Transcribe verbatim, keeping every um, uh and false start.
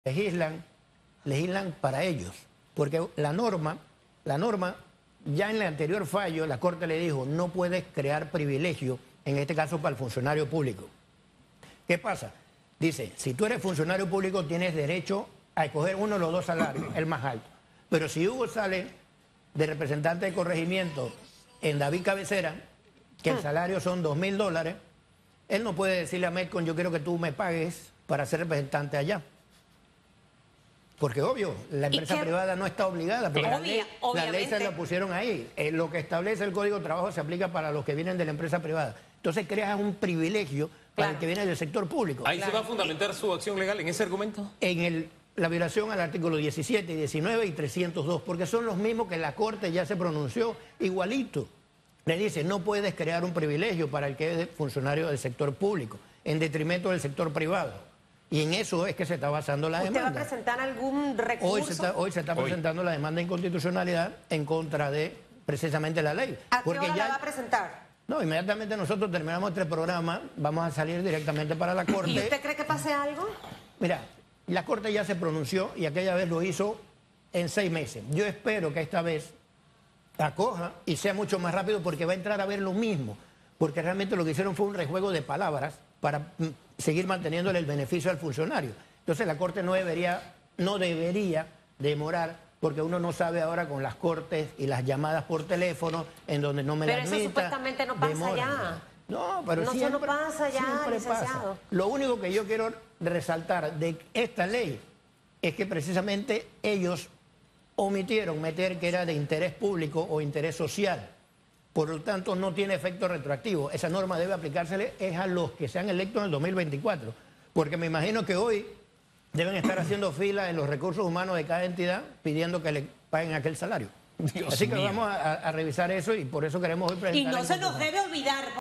legislan, legislan para ellos, porque la norma, la norma, ya en el anterior fallo, la Corte le dijo, no puedes crear privilegio, en este caso para el funcionario público. ¿Qué pasa? Dice, si tú eres funcionario público tienes derecho a escoger uno de los dos salarios, el más alto. Pero si Hugo sale de representante de corregimiento en David Cabecera, que el salario son dos mil dólares, él no puede decirle a Metcon, yo quiero que tú me pagues para ser representante allá. Porque obvio, la empresa privada no está obligada, porque Obvia, la, ley, la ley se la pusieron ahí. Eh, lo que establece el Código de Trabajo se aplica para los que vienen de la empresa privada. Entonces creas un privilegio para claro. el que viene del sector público. ¿Ahí claro. se va a fundamentar su acción legal en ese argumento? En el, la violación al artículo diecisiete, diecinueve y trescientos dos, porque son los mismos que la Corte ya se pronunció igualito. Le dice, no puedes crear un privilegio para el que es funcionario del sector público, en detrimento del sector privado. Y en eso es que se está basando la demanda. ¿Usted va a presentar algún recurso? Hoy se está, hoy se está hoy. presentando la demanda de inconstitucionalidad en contra de precisamente la ley. ¿A qué Porque hora ya, la va a presentar? No, inmediatamente nosotros terminamos este programa, vamos a salir directamente para la Corte. ¿Y usted cree que pase algo? Mira, la Corte ya se pronunció y aquella vez lo hizo en seis meses. Yo espero que esta vez acoja y sea mucho más rápido porque va a entrar a ver lo mismo. Porque realmente lo que hicieron fue un rejuego de palabras para seguir manteniéndole el beneficio al funcionario. Entonces la Corte no debería, no debería demorar, porque uno no sabe ahora con las cortes y las llamadas por teléfono, en donde no me la admita. Pero eso supuestamente no pasa demora. ya. No, pero no, siempre, no pasa ya, siempre licenciado. pasa. Lo único que yo quiero resaltar de esta ley es que precisamente ellos omitieron meter que era de interés público o interés social. Por lo tanto, no tiene efecto retroactivo. Esa norma debe aplicársele es a los que sean electos en el dos mil veinticuatro. Porque me imagino que hoy deben estar haciendo fila en los recursos humanos de cada entidad pidiendo que le paguen aquel salario. Dios Así que mío. vamos a, a revisar eso y por eso queremos hoy presentar. Y no se nos debe olvidar.